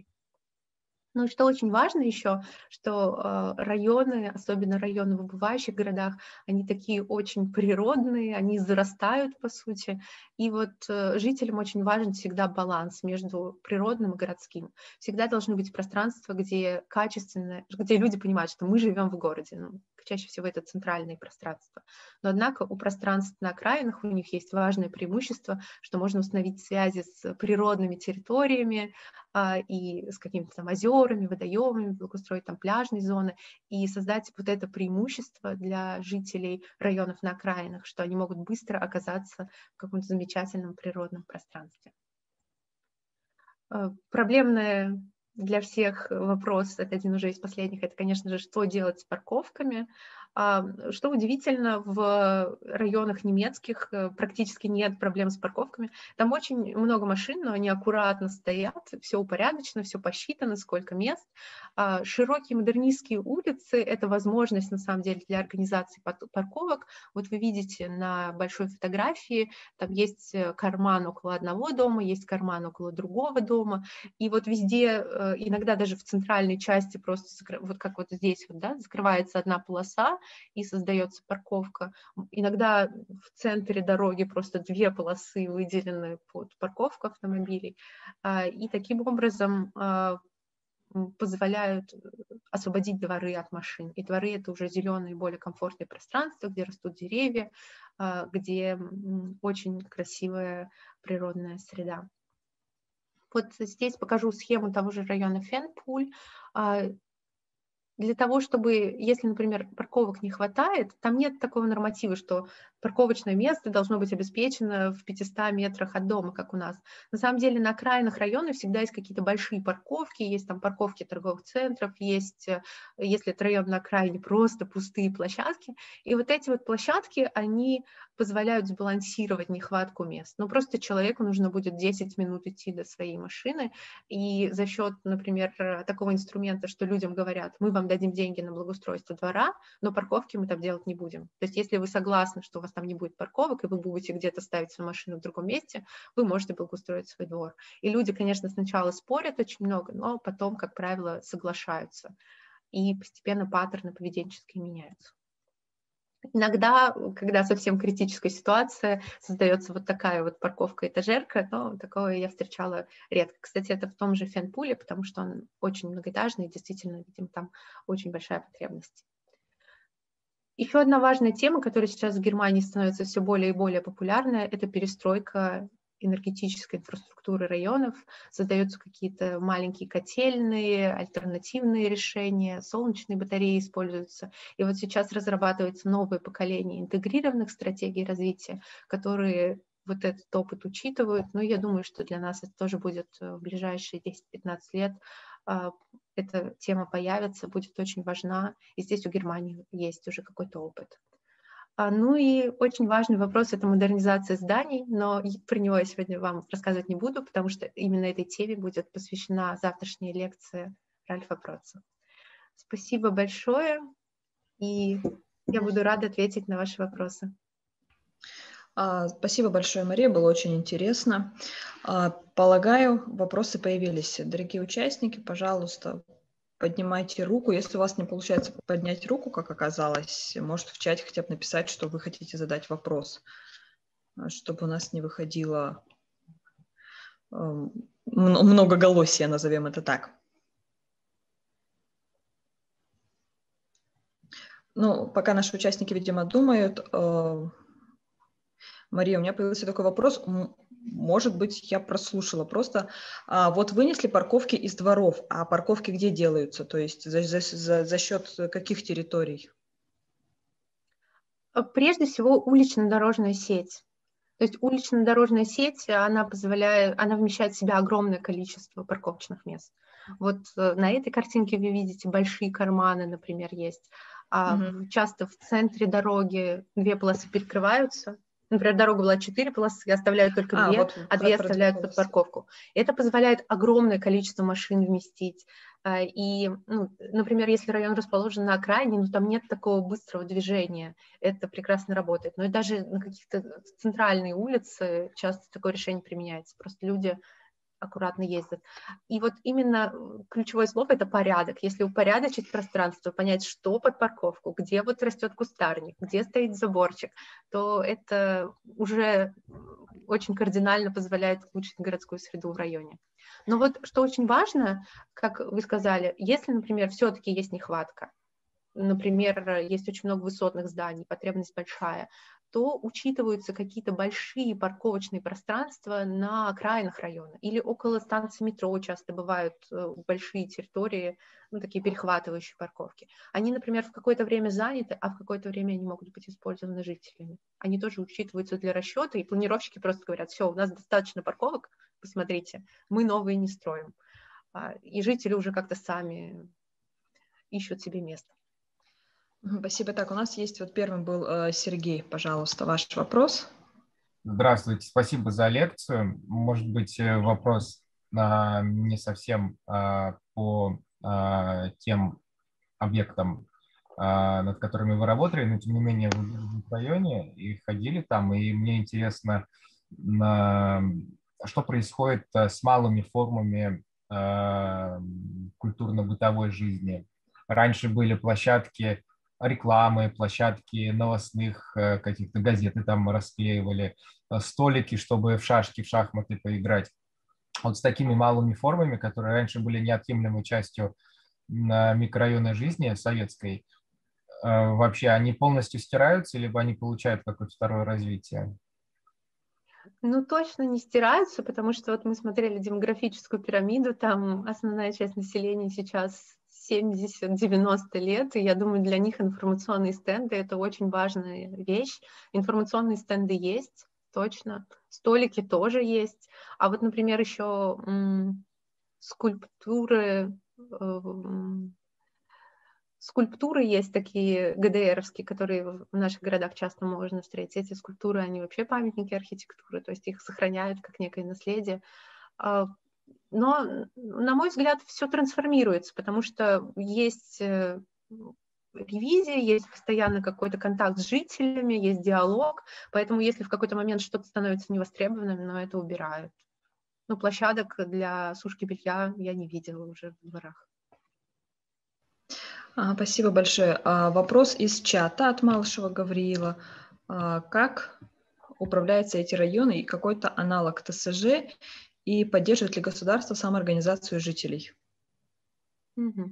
Ну и что очень важно еще, что э, районы, особенно районы в убывающих городах, они такие очень природные, они зарастают, по сути. И вот э, жителям очень важен всегда баланс между природным и городским. Всегда должны быть пространства, где качественно, где люди понимают, что мы живем в городе. Ну, чаще всего это центральные пространства. Но однако у пространств на окраинах у них есть важное преимущество, что можно установить связи с природными территориями, и с какими-то там озерами, водоемами, благоустроить там пляжные зоны и создать вот это преимущество для жителей районов на окраинах, что они могут быстро оказаться в каком-то замечательном природном пространстве. Проблемная для всех вопрос, это один уже из последних, это, конечно же, что делать с парковками. Что удивительно, в районах немецких практически нет проблем с парковками. Там очень много машин, но они аккуратно стоят, все упорядочено, все посчитано, сколько мест. Широкие модернистские улицы – это возможность, на самом деле, для организации парковок. Вот вы видите на большой фотографии, там есть карман около одного дома, есть карман около другого дома. И вот везде, иногда даже в центральной части, просто вот как вот здесь, вот, да, закрывается одна полоса, и создается парковка. Иногда в центре дороги просто две полосы выделены под парковку автомобилей. И таким образом позволяют освободить дворы от машин. И дворы – это уже зеленые, более комфортные пространства, где растут деревья, где очень красивая природная среда. Вот здесь покажу схему того же района Фенпуль. для того, чтобы, если, например, парковок не хватает, там нет такого норматива, что парковочное место должно быть обеспечено в пятистах метрах от дома, как у нас. На самом деле на окраинах района всегда есть какие-то большие парковки, есть там парковки торговых центров, есть, если это район на окраине, просто пустые площадки. И вот эти вот площадки, они позволяют сбалансировать нехватку мест. Но просто человеку нужно будет десять минут идти до своей машины, и за счет, например, такого инструмента, что людям говорят, мы вам дадим деньги на благоустройство двора, но парковки мы там делать не будем. То есть если вы согласны, что у вас там не будет парковок, и вы будете где-то ставить свою машину в другом месте, вы можете благоустроить свой двор. И люди, конечно, сначала спорят очень много, но потом, как правило, соглашаются. И постепенно паттерны поведенческие меняются. Иногда, когда совсем критическая ситуация, создается вот такая вот парковка-этажерка, но такое я встречала редко. Кстати, это в том же Фенпуле, потому что он очень многоэтажный, и действительно, видимо, там очень большая потребность. Еще одна важная тема, которая сейчас в Германии становится все более и более популярной, это перестройка энергетической инфраструктуры районов, создаются какие-то маленькие котельные, альтернативные решения, солнечные батареи используются. И вот сейчас разрабатывается новое поколение интегрированных стратегий развития, которые вот этот опыт учитывают. Но я думаю, что для нас это тоже будет в ближайшие десять-пятнадцать лет. Эта тема появится, будет очень важна. И здесь у Германии есть уже какой-то опыт. Ну и очень важный вопрос – это модернизация зданий, но про него я сегодня вам рассказывать не буду, потому что именно этой теме будет посвящена завтрашняя лекция Ральфа Проца. Спасибо большое, и я буду рада ответить на ваши вопросы. Спасибо большое, Мария, было очень интересно. Полагаю, вопросы появились. Дорогие участники, пожалуйста, поднимайте руку. Если у вас не получается поднять руку, как оказалось, может в чате хотя бы написать, что вы хотите задать вопрос, чтобы у нас не выходило многоголосие, назовем это так. Ну, пока наши участники, видимо, думают. Мария, у меня появился такой вопрос. Может быть, я прослушала. Просто а, вот вынесли парковки из дворов, а парковки где делаются? То есть за, за, за счет каких территорий? Прежде всего, улично-дорожная сеть. То есть улично-дорожная сеть, она позволяет, она вмещает в себя огромное количество парковочных мест. Вот на этой картинке вы видите большие карманы, например, есть. А угу. Часто в центре дороги две полосы перекрываются. Например, дорога была четыре полосы, оставляют только а, две, вот а две оставляют под парковку. Это позволяет огромное количество машин вместить. И, ну, например, если район расположен на окраине, ну, там нет такого быстрого движения, это прекрасно работает. Но и даже на каких-то центральных улицах часто такое решение применяется. Просто люди аккуратно ездят. И вот именно ключевое слово – это порядок. Если упорядочить пространство, понять, что под парковку, где вот растет кустарник, где стоит заборчик, то это уже очень кардинально позволяет улучшить городскую среду в районе. Но вот что очень важно, как вы сказали, если, например, все-таки есть нехватка, например, есть очень много высотных зданий, потребность большая, то учитываются какие-то большие парковочные пространства на окраинах района или около станции метро часто бывают большие территории, ну, такие перехватывающие парковки. Они, например, в какое-то время заняты, а в какое-то время они могут быть использованы жителями. Они тоже учитываются для расчета, и планировщики просто говорят, все, у нас достаточно парковок, посмотрите, мы новые не строим. И жители уже как-то сами ищут себе место. Спасибо. Так, у нас есть вот первым был э, Сергей. Пожалуйста, ваш вопрос. Здравствуйте, спасибо за лекцию. Может быть, вопрос э, не совсем э, по э, тем объектам, э, над которыми вы работали, но тем не менее вы были в районе и ходили там, и мне интересно, э, что происходит с малыми формами э, культурно-бытовой жизни. Раньше были площадки рекламы, площадки новостных каких-то газеты там расклеивали, столики, чтобы в шашки, в шахматы поиграть. Вот с такими малыми формами, которые раньше были неотъемлемой частью микрорайонной жизни советской, вообще они полностью стираются, либо они получают какое-то второе развитие? Ну, точно не стираются, потому что вот мы смотрели демографическую пирамиду, там основная часть населения сейчас семьдесят-девяносто лет, и я думаю, для них информационные стенды — это очень важная вещь. Информационные стенды есть, точно, столики тоже есть. А вот, например, еще м, скульптуры, э, скульптуры есть такие ГДРовские, которые в наших городах часто можно встретить. Эти скульптуры, они вообще памятники архитектуры, то есть их сохраняют как некое наследие. Но, на мой взгляд, все трансформируется, потому что есть ревизия, есть постоянно какой-то контакт с жителями, есть диалог, поэтому если в какой-то момент что-то становится невостребованным, но это убирают. Ну, площадок для сушки белья я не видела уже в дворах. Спасибо большое. Вопрос из чата от Малышева Гавриила. Как управляются эти районы и какой-то аналог ТСЖ, и поддерживает ли государство самоорганизацию жителей? Угу.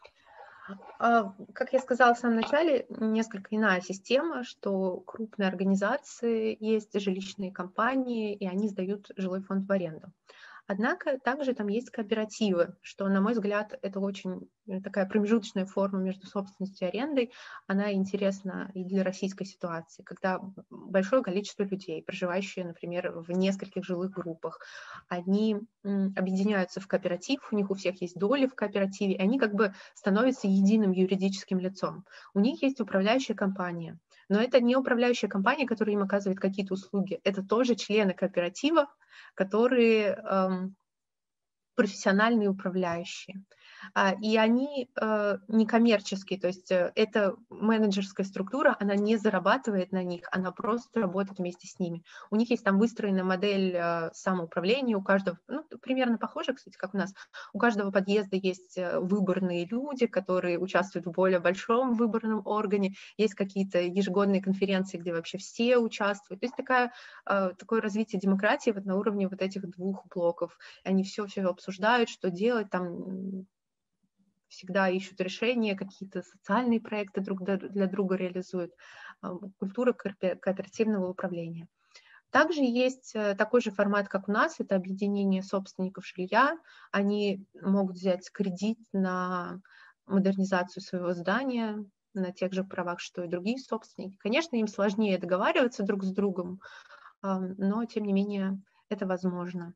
Как я сказала в самом начале, несколько иная система, что крупные организации, есть жилищные компании, и они сдают жилой фонд в аренду. Однако также там есть кооперативы, что, на мой взгляд, это очень такая промежуточная форма между собственностью и арендой. Она интересна и для российской ситуации, когда большое количество людей, проживающие, например, в нескольких жилых группах, они объединяются в кооператив, у них у всех есть доли в кооперативе, и они как бы становятся единым юридическим лицом. У них есть управляющая компания, но это не управляющая компания, которая им оказывает какие-то услуги, это тоже члены кооператива, которые эм, профессиональные управляющие. И они э, некоммерческие, то есть э, эта менеджерская структура, она не зарабатывает на них, она просто работает вместе с ними. У них есть там выстроена модель э, самоуправления, у каждого, ну, примерно похоже, кстати, как у нас, у каждого подъезда есть выборные люди, которые участвуют в более большом выборном органе, есть какие-то ежегодные конференции, где вообще все участвуют. То есть такая, э, такое развитие демократии вот на уровне вот этих двух блоков. Они все-все обсуждают, что делать, там всегда ищут решения, какие-то социальные проекты друг для друга реализуют, культура кооперативного управления. Также есть такой же формат, как у нас, это объединение собственников жилья. Они могут взять кредит на модернизацию своего здания на тех же правах, что и другие собственники. Конечно, им сложнее договариваться друг с другом, но, тем не менее, это возможно.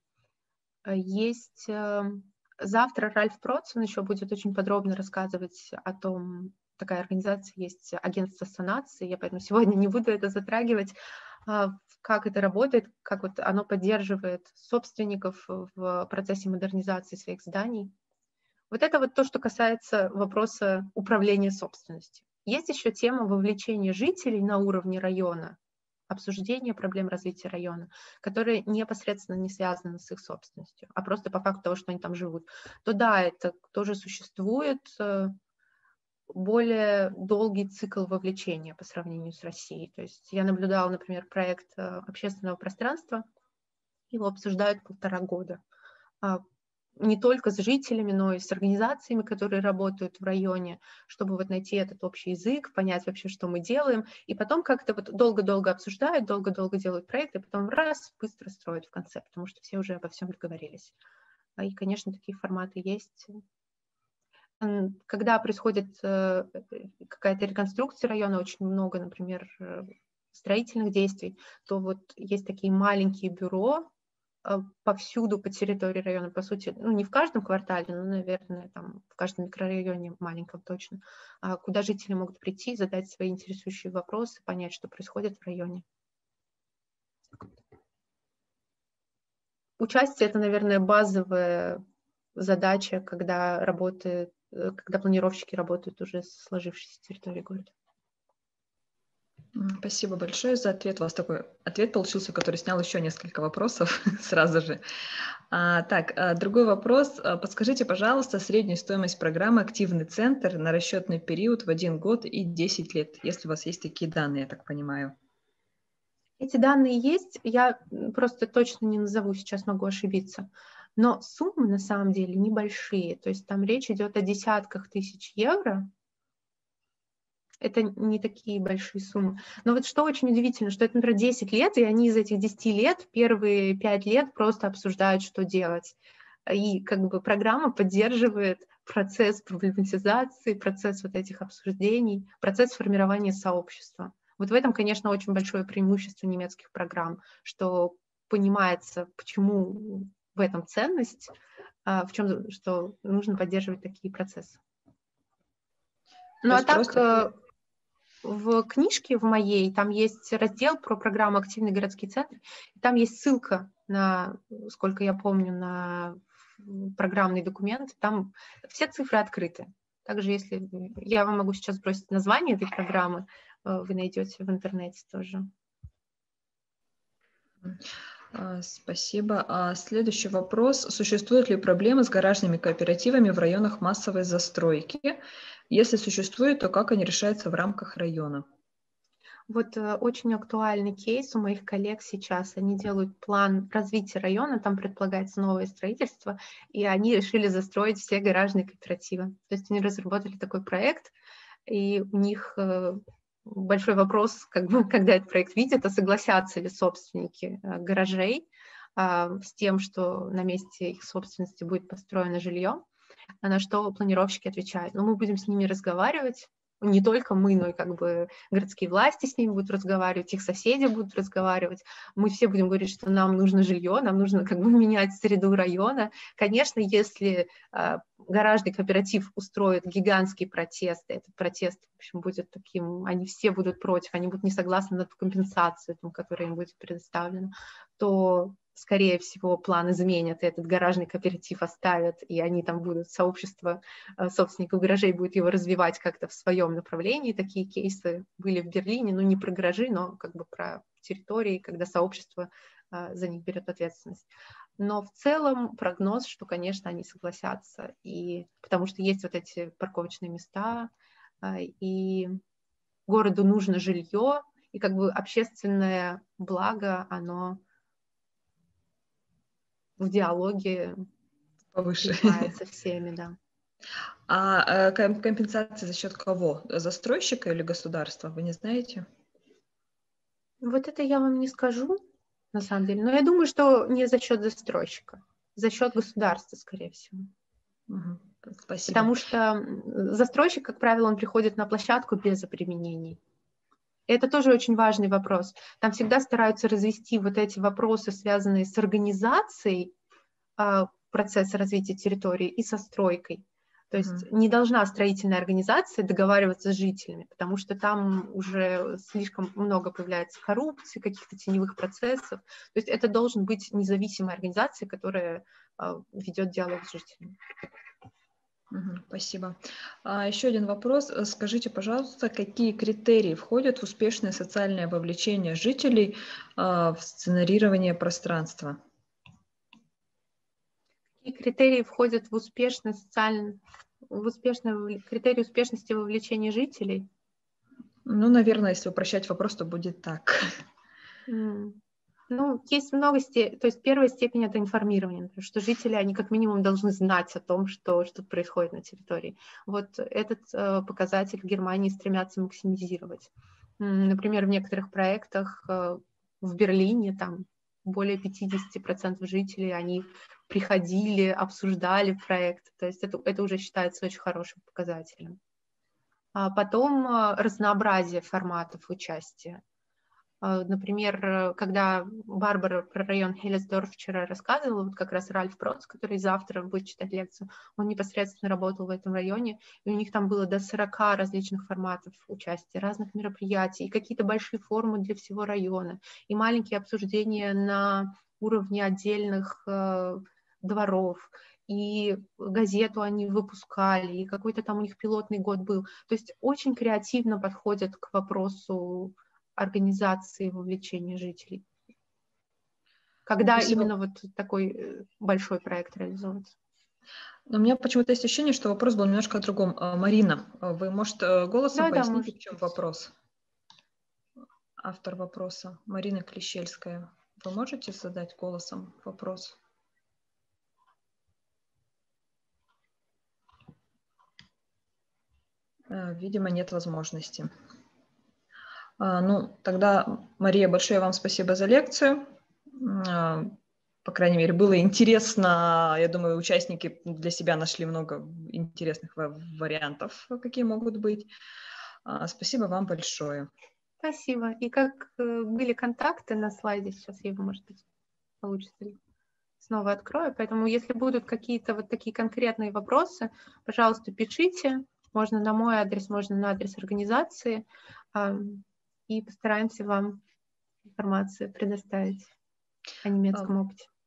Есть... Завтра Ральф Процен еще будет очень подробно рассказывать о том, такая организация есть, агентство санации, я поэтому сегодня не буду это затрагивать, как это работает, как вот оно поддерживает собственников в процессе модернизации своих зданий. Вот это вот то, что касается вопроса управления собственностью. Есть еще тема вовлечения жителей на уровне района, обсуждение проблем развития района, которые непосредственно не связаны с их собственностью, а просто по факту того, что они там живут, то да, это тоже существует более долгий цикл вовлечения по сравнению с Россией. То есть я наблюдала, например, проект общественного пространства, его обсуждают полтора года. Не только с жителями, но и с организациями, которые работают в районе, чтобы вот найти этот общий язык, понять вообще, что мы делаем, и потом как-то вот долго-долго обсуждают, долго-долго делают проекты, и потом раз, быстро строят в конце, потому что все уже обо всем договорились. И, конечно, такие форматы есть. Когда происходит какая-то реконструкция района, очень много, например, строительных действий, то вот есть такие маленькие бюро, повсюду по территории района, по сути, ну не в каждом квартале, но, наверное, там в каждом микрорайоне маленьком точно, куда жители могут прийти, задать свои интересующие вопросы, понять, что происходит в районе. Участие — это, наверное, базовая задача, когда работает, когда планировщики работают уже с сложившейся территорией города. Спасибо большое за ответ. У вас такой ответ получился, который снял еще несколько вопросов сразу же. А, так, а, другой вопрос. Подскажите, пожалуйста, среднюю стоимость программы «Активный центр» на расчетный период в один год и десять лет, если у вас есть такие данные, я так понимаю. Эти данные есть, я просто точно не назову, сейчас могу ошибиться. Но суммы на самом деле небольшие, то есть там речь идет о десятках тысяч евро. Это не такие большие суммы. Но вот что очень удивительно, что это, например, десять лет, и они из этих десяти лет, первые пять лет просто обсуждают, что делать. И как бы программа поддерживает процесс проблематизации, процесс вот этих обсуждений, процесс формирования сообщества. Вот в этом, конечно, очень большое преимущество немецких программ, что понимается, почему в этом ценность, в чем, что нужно поддерживать такие процессы. Ну а так, просто... в книжке в моей там есть раздел про программу «Активный городский центр», и там есть ссылка на, сколько я помню, на программный документ, там все цифры открыты. Также, если я вам могу сейчас бросить название этой программы, вы найдете в интернете тоже. Спасибо. А следующий вопрос. Существуют ли проблемы с гаражными кооперативами в районах массовой застройки? Если существует, то как они решаются в рамках района? Вот э, очень актуальный кейс у моих коллег сейчас. Они делают план развития района, там предполагается новое строительство, и они решили застроить все гаражные кооперативы. То есть они разработали такой проект, и у них э, большой вопрос, как бы, когда этот проект видят, а согласятся ли собственники э, гаражей э, с тем, что на месте их собственности будет построено жилье, на что планировщики отвечают: ну, мы будем с ними разговаривать, не только мы, но и как бы городские власти с ними будут разговаривать, их соседи будут разговаривать. Мы все будем говорить, что нам нужно жилье, нам нужно как бы менять среду района. Конечно, если э, гаражный кооператив устроит гигантский протест, этот протест, в общем, будет таким, они все будут против, они будут не согласны на ту компенсацию, там, которая им будет предоставлена, то скорее всего, план изменят, и этот гаражный кооператив оставят, и они там будут, сообщество собственников гаражей будет его развивать как-то в своем направлении. Такие кейсы были в Берлине, ну не про гаражи, но как бы про территории, когда сообщество за них берет ответственность. Но в целом прогноз, что, конечно, они согласятся, и, потому что есть вот эти парковочные места, и городу нужно жилье, и как бы общественное благо, оно в диалоге повыше принимается всеми, да. А компенсация за счет кого? Застройщика или государства? Вы не знаете? Вот это я вам не скажу, на самом деле. Но я думаю, что не за счет застройщика, за счет государства, скорее всего. Угу. Спасибо. Потому что застройщик, как правило, он приходит на площадку без обременений. Это тоже очень важный вопрос. Там всегда стараются развести вот эти вопросы, связанные с организацией э, процесса развития территории и со стройкой. То есть mm-hmm. не должна строительная организация договариваться с жителями, потому что там уже слишком много появляется коррупции, каких-то теневых процессов. То есть это должен быть независимая организация, которая э, ведет диалог с жителями. Угу, спасибо. А, еще один вопрос. Скажите, пожалуйста, какие критерии входят в успешное социальное вовлечение жителей а, в сценарирование пространства? Какие критерии входят в успешное социальное, в успешное, критерии успешности вовлечения жителей? Ну, наверное, если упрощать вопрос, то будет так. Mm. Ну, есть много степеней, то есть первая степень — это информирование, потому что жители, они как минимум должны знать о том, что, что происходит на территории. Вот этот э, показатель в Германии стремятся максимизировать. Например, в некоторых проектах э, в Берлине там более пятьдесят процентов жителей, они приходили, обсуждали проект, то есть это, это уже считается очень хорошим показателем. А потом э, разнообразие форматов участия. Например, когда Барбара про район Хеллесдорф вчера рассказывала, вот как раз Ральф Проц, который завтра будет читать лекцию, он непосредственно работал в этом районе, и у них там было до сорока различных форматов участия, разных мероприятий, и какие-то большие форумы для всего района, и маленькие обсуждения на уровне отдельных э, дворов, и газету они выпускали, и какой-то там у них пилотный год был. То есть очень креативно подходят к вопросу организации вовлечения жителей. Когда Спасибо. именно вот такой большой проект реализуется? У меня почему-то есть ощущение, что вопрос был немножко о другом. Марина, вы, может, голосом да, поясните, да, в чем вопрос? Автор вопроса, Марина Клещельская. Вы можете задать голосом вопрос? Видимо, нет возможности. Ну, тогда, Мария, большое вам спасибо за лекцию. по крайней мере, было интересно. Я думаю, участники для себя нашли много интересных вариантов, какие могут быть. Спасибо вам большое. Спасибо. И как были контакты на слайде, сейчас я его, может быть, получится ли снова открою. Поэтому, если будут какие-то вот такие конкретные вопросы, пожалуйста, пишите. Можно на мой адрес, можно на адрес организации. И постараемся вам информацию предоставить о немецком опыте.